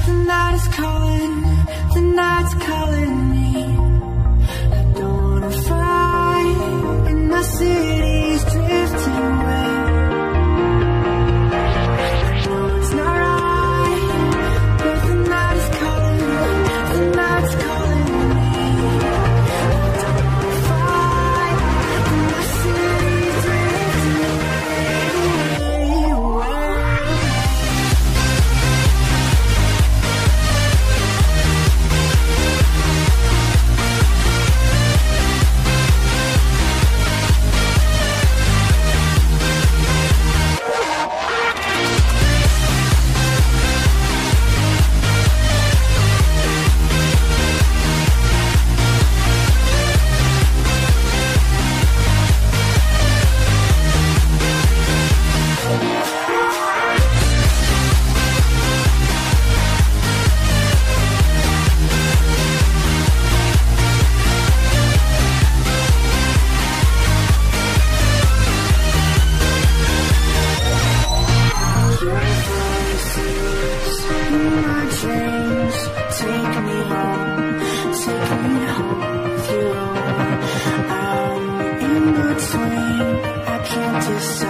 The night is calling, the night's calling me. I don't wanna fight, and my city's drifting away. I know it's not right, but the night is calling, the night's calling me. I don't wanna fight, and my city's drifting away. Take me home with you. I'm in between, I can't decide.